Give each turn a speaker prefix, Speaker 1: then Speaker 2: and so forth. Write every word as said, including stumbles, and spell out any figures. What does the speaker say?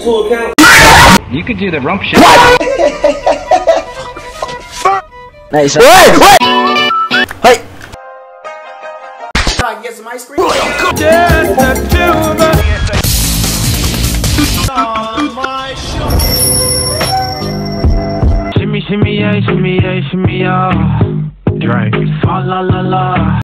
Speaker 1: full account.
Speaker 2: You could do the rump shit.
Speaker 3: Nice. Wait, wait. Hey.
Speaker 4: Can I get some ice cream?
Speaker 2: Shimmy, shimmy, yeah, shimmy, yeah, shimmy, yeah. Drink. Fa la la la.